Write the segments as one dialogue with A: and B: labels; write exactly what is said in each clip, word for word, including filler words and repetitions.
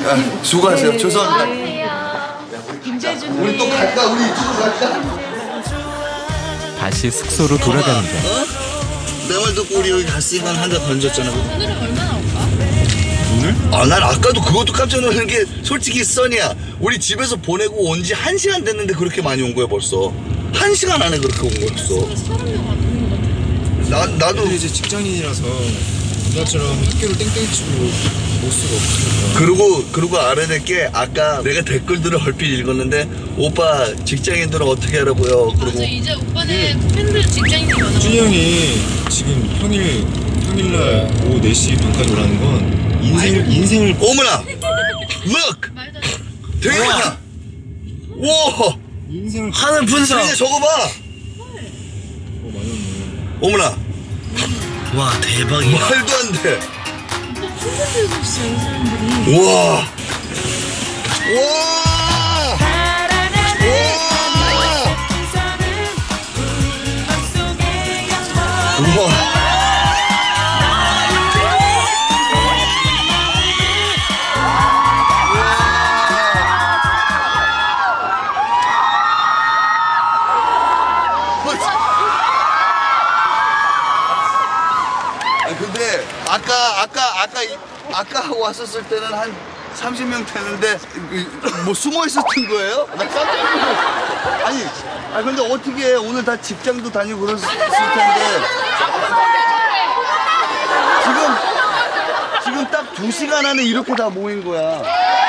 A: 아, 수고하세요. 죄송합니다.
B: 김재준
A: 우리 또 갈까? 우리 이쪽으로 갈까?
C: 다시 숙소로 돌아가는 길.
A: 어? 내 말 듣고 우리 여기 갔으니까 한 대 던졌잖아.
B: 오늘은 얼마나 올까?
A: 오늘? 아, 난 아까도 그것도 깜짝 놀란 게 솔직히 써니야. 우리 집에서 보내고 온 지 한 시간 됐는데 그렇게 많이 온 거야 벌써. 한 시간 안에 그렇게 온 거였어.
B: 서른 명 안 오는 것 같아.
A: 나, 나도
D: 이제 직장인이라서 누나처럼 학교를 땡땡 치고 올 수가 없으니까.
A: 그리고 그리고 알아낼 게 아까 내가 댓글들을 얼핏 읽었는데 오빠 직장인들은 어떻게 하라고요? 그리고
B: 맞아, 이제 오빠는 팬들 직장인이 많아.
D: 준이 형이 지금 평일 평일날 오후 네 시 반까지 오라는 건 인생 인생을
A: 어머나! Look!
B: 말도 안 돼.
A: 되게 많아! 와!
D: 인생을
A: 하늘 분석! 저거 봐!
D: 어, 많이 왔네.
A: 어머나! 와, 대박이야. 말도 안 돼!
B: 진짜 팬들 들고 있어, 이 사람들이.
A: 우와! 우와! 우와! 우와! 아니 근데 아까 아까 아까 이- 아까 왔었을 때는 한 삼십 명 되는데 뭐 숨어 있었던 거예요? 나 깜짝 놀랐어. 아니, 아니 근데 어떻게 오늘 다 직장도 다니고 그랬을 텐데 지금 지금 딱 두 시간 안에 이렇게 다 모인 거야.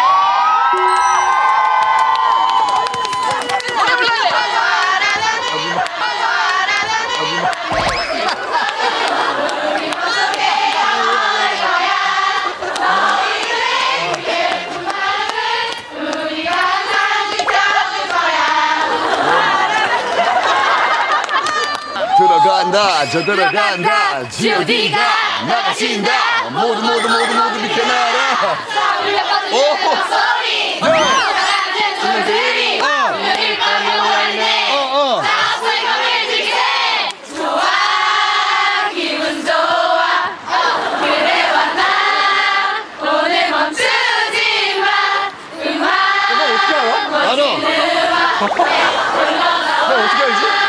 A: 들어간다, 저 들어간다, 지오디가 나가신다, 모두 모두 모두 모두 비켜나라. 오,
B: 소리!
A: 어, 어, 어.
B: 좋아, 기분 좋아. 그래 왔나? 오늘 멈추지 마. 음악.
A: 이거 어떻게 알아? 알아. 너 어떻게 알지?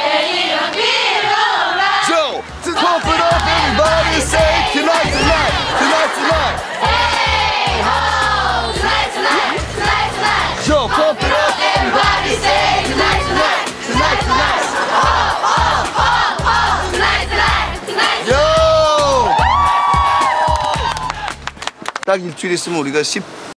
A: So, to pump it up, everybody say tonight, tonight, tonight, tonight.
B: Hey ho, tonight, tonight, tonight, tonight.
A: So, pump it up,
B: Everybody say tonight, tonight,
A: tonight, tonight.
B: oh, oh, oh, oh, tonight, tonight, tonight.
A: Yo! 딱 일주일 있으면 우리가 십